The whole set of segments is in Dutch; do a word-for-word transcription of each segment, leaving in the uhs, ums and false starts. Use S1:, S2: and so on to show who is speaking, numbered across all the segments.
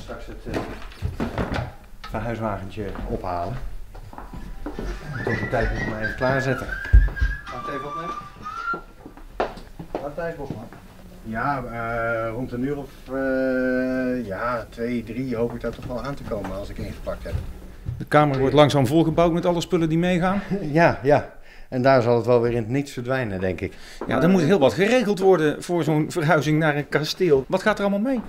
S1: straks het uh, verhuiswagentje ophalen. Tot de tijd moet ik maar even klaarzetten. Laat het even opnemen. Laat het even opnemen. Ja, uh, rond een uur of uh, ja, twee, drie hoop ik daar toch wel aan te komen als ik ingepakt heb.
S2: De kamer wordt langzaam volgebouwd met alle spullen die meegaan?
S1: Ja, ja. En daar zal het wel weer in het niets verdwijnen, denk ik.
S2: Ja, er moet heel wat geregeld worden voor zo'n verhuizing naar een kasteel. Wat gaat er allemaal mee?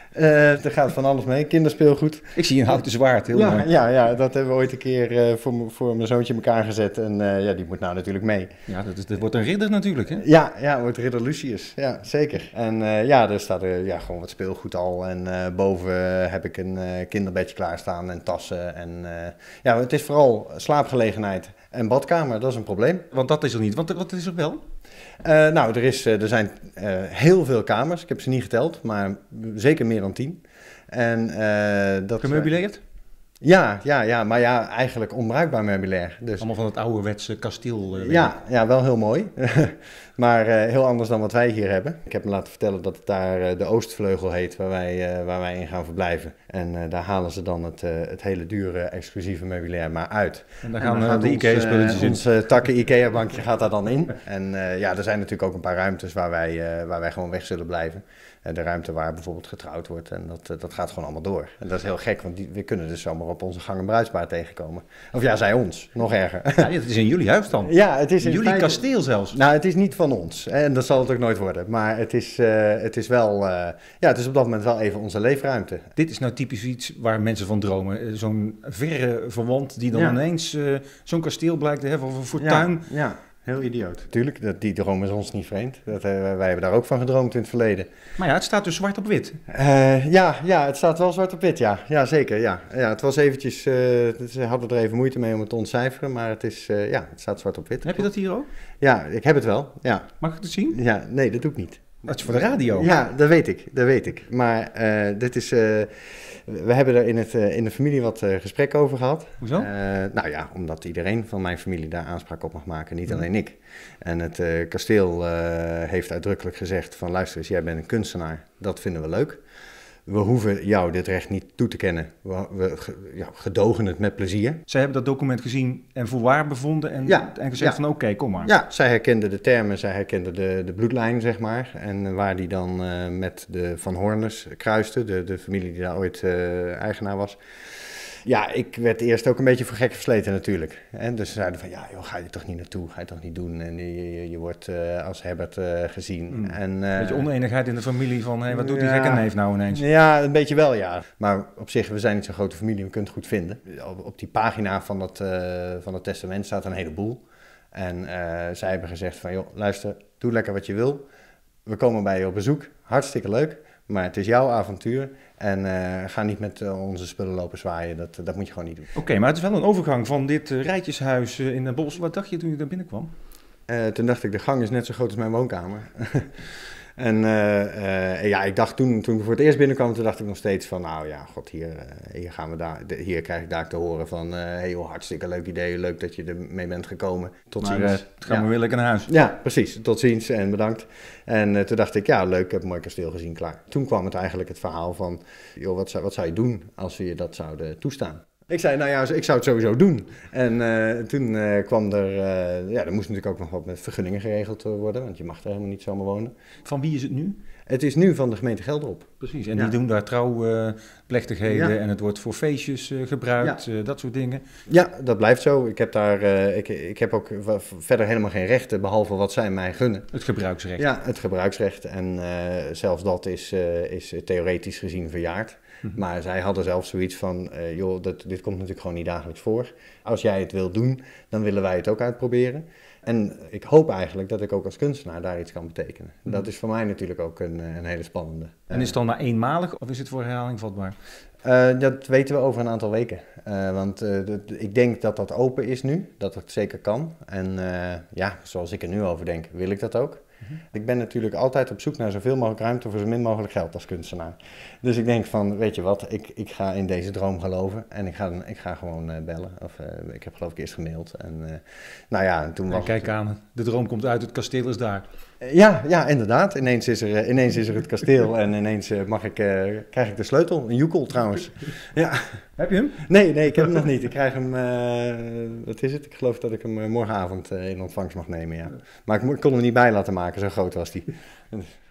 S1: Uh, er gaat van alles mee, kinderspeelgoed.
S2: Ik zie een houten zwaard, heel
S1: ja,
S2: mooi.
S1: Ja, ja, dat hebben we ooit een keer uh, voor, voor mijn zoontje in elkaar gezet en uh, ja, die moet nou natuurlijk mee.
S2: Ja, dat, is, dat wordt een ridder natuurlijk, hè?
S1: Ja, ja, wordt ridder Lucius, ja, zeker. En uh, ja, er staat er ja, gewoon wat speelgoed al en uh, boven heb ik een uh, kinderbedje klaarstaan en tassen. En uh, ja, het is vooral slaapgelegenheid en badkamer, dat is een probleem.
S2: Want dat is er niet, want wat is er wel?
S1: Uh, nou, er, is, uh, er zijn uh, heel veel kamers. Ik heb ze niet geteld, maar zeker meer dan tien. En, uh, dat,
S2: Gemeubileerd? Uh,
S1: ja, ja, ja, maar ja, eigenlijk onbruikbaar meubilair. Dus,
S2: allemaal van het ouderwetse kasteel. Uh,
S1: ja, ja, wel heel mooi. Maar uh, heel anders dan wat wij hier hebben. Ik heb me laten vertellen dat het daar uh, de Oostvleugel heet, waar wij, uh, waar wij in gaan verblijven. En uh, daar halen ze dan het, uh, het hele dure, exclusieve meubilair maar uit.
S2: En daar gaan, en dan
S1: uh,
S2: gaan de IKEA-spulletjes
S1: uh, in. Ons uh, takken IKEA-bankje gaat daar dan in. En uh, ja, er zijn natuurlijk ook een paar ruimtes waar wij, uh, waar wij gewoon weg zullen blijven. Uh, de ruimte waar bijvoorbeeld getrouwd wordt. En dat, uh, dat gaat gewoon allemaal door. En dat is heel gek, want die, we kunnen dus zomaar op onze gang een bruidspaar tegenkomen. Of ja, zij ons. Nog erger.
S2: Ja, het is in jullie huis dan.
S1: Ja, het is in
S2: jullie
S1: feite...
S2: kasteel zelfs.
S1: Nou, het is niet van ons. En dat zal het ook nooit worden. Maar het is, uh, het is wel, uh, ja, het is op dat moment wel even onze leefruimte.
S2: Dit is nou typisch iets waar mensen van dromen. Zo'n verre verwant die dan
S1: ja.
S2: ineens uh, zo'n kasteel blijkt te hebben of een fortuin.
S1: Ja, ja. Heel idioot. Tuurlijk, dat, die droom is ons niet vreemd. Dat, uh, wij hebben daar ook van gedroomd in het verleden.
S2: Maar ja, het staat dus zwart op wit.
S1: Uh, ja, ja, het staat wel zwart op wit, ja. Ja, zeker, ja. Ja, het was eventjes, uh, ze hadden er even moeite mee om het te ontcijferen, maar het is, uh, ja, het staat zwart op wit.
S2: Heb je dat hier ook?
S1: Ja, ik heb het wel, ja.
S2: Mag ik het zien?
S1: Ja, nee, dat doe ik niet.
S2: Dat is voor de radio.
S1: Ja, dat weet ik, dat weet ik. Maar uh, dit is, uh, we hebben er in, het, uh, in de familie wat uh, gesprek over gehad.
S2: Hoezo?
S1: Uh, nou ja, omdat iedereen van mijn familie daar aanspraak op mag maken, niet alleen ik. En het uh, kasteel uh, heeft uitdrukkelijk gezegd van luister eens, jij bent een kunstenaar, dat vinden we leuk. We hoeven jou dit recht niet toe te kennen. We, we ja, gedogen het met plezier.
S2: Zij hebben dat document gezien en voor waar bevonden en,
S1: ja,
S2: en gezegd
S1: ja.
S2: van oké, okay, kom maar.
S1: Ja, zij herkenden de termen, zij herkenden de, de bloedlijn, zeg maar. En waar die dan uh, met de Van Hornes kruiste, de, de familie die daar ooit uh, eigenaar was. Ja, ik werd eerst ook een beetje voor gek versleten natuurlijk. En dus ze zeiden van, ja joh, ga je toch niet naartoe, ga je toch niet doen. En je, je, je wordt uh, als Herbert uh, gezien.
S2: Mm.
S1: En, uh,
S2: een beetje oneenigheid in de familie van, hé, hey, wat doet
S1: ja,
S2: die gekke neef nou ineens?
S1: Ja, een beetje wel, ja. Maar op zich, we zijn niet zo'n grote familie, we kunnen het goed vinden. Op, op die pagina van het, uh, van het testament staat een heleboel. En uh, zij hebben gezegd van, joh, luister, doe lekker wat je wil. We komen bij je op bezoek, hartstikke leuk. Maar het is jouw avontuur en uh, ga niet met uh, onze spullen lopen zwaaien, dat, dat moet je gewoon niet doen.
S2: Oké, okay, maar het is wel een overgang van dit uh, rijtjeshuis uh, in Den Bosch. Wat dacht je toen je daar binnenkwam?
S1: Uh, toen dacht ik, de gang is net zo groot als mijn woonkamer. En uh, uh, ja, ik dacht toen, toen we voor het eerst binnenkwamen, toen dacht ik nog steeds van, nou ja, god, hier, uh, hier gaan we daar, de, hier krijg ik daar te horen van, uh, hey joh, hartstikke leuk idee, leuk dat je ermee bent gekomen. Tot
S2: maar,
S1: ziens.
S2: Uh, gaan
S1: ja.
S2: we weer lekker naar huis.
S1: Ja, precies. Tot ziens en bedankt. En uh, toen dacht ik, ja, leuk, ik heb een mooi kasteel gezien, klaar. Toen kwam het eigenlijk het verhaal van, joh, wat zou, wat zou je doen als we je dat zouden toestaan? Ik zei, nou ja, ik zou het sowieso doen. En uh, toen uh, kwam er, uh, ja, er moest natuurlijk ook nog wat met vergunningen geregeld worden, want je mag er helemaal niet zomaar wonen.
S2: Van wie is het nu?
S1: Het is nu van de gemeente Gelderop.
S2: Precies, en
S1: ja.
S2: die doen daar trouwplechtigheden uh,
S1: ja.
S2: en het wordt voor feestjes uh, gebruikt, ja. uh, dat soort dingen.
S1: Ja, dat blijft zo. Ik heb daar, uh, ik, ik heb ook verder helemaal geen rechten, behalve wat zij mij gunnen.
S2: Het gebruiksrecht.
S1: Ja, het gebruiksrecht. En uh, zelfs dat is, uh, is theoretisch gezien verjaard. Mm-hmm. Maar zij hadden zelf zoiets van, uh, joh, dat, dit komt natuurlijk gewoon niet dagelijks voor. Als jij het wil doen, dan willen wij het ook uitproberen. En ik hoop eigenlijk dat ik ook als kunstenaar daar iets kan betekenen. Mm. Dat is voor mij natuurlijk ook een, een hele spannende.
S2: En is het dan maar eenmalig of is het voor herhaling vatbaar?
S1: Uh, dat weten we over een aantal weken. Uh, want uh, dat, ik denk dat dat open is nu, dat het zeker kan. En uh, ja, zoals ik er nu over denk, wil ik dat ook. Mm-hmm. Ik ben natuurlijk altijd op zoek naar zoveel mogelijk ruimte voor zo min mogelijk geld als kunstenaar. Dus ik denk van, weet je wat, ik, ik ga in deze droom geloven en ik ga, ik ga gewoon uh, bellen. Of uh, ik heb geloof ik eerst gemaild. En uh, nou ja, en toen
S2: ja,
S1: was
S2: kijk
S1: het,
S2: aan, de droom komt uit, het kasteel is daar.
S1: Ja, ja, inderdaad. Ineens is er, uh, ineens is er het kasteel en ineens uh, mag ik, uh, krijg ik de sleutel. Een joekel trouwens. Ja.
S2: Heb je hem?
S1: Nee, nee, ik heb hem nog niet. Ik krijg hem, uh, wat is het? Ik geloof dat ik hem uh, morgenavond uh, in ontvangst mag nemen, ja. Maar ik, ik kon hem niet bij laten maken, zo groot was die.